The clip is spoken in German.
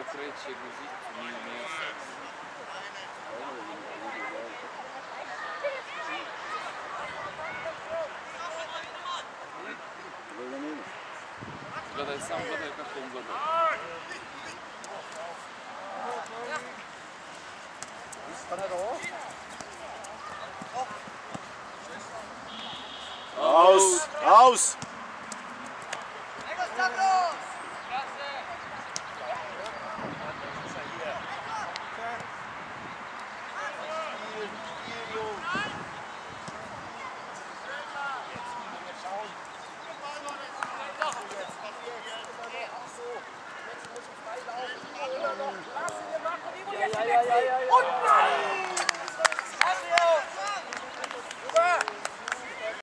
okreće guzicu, nije mjesto. Gledaj, sam gledaj kako on gleda. Aus! Aus! Ja.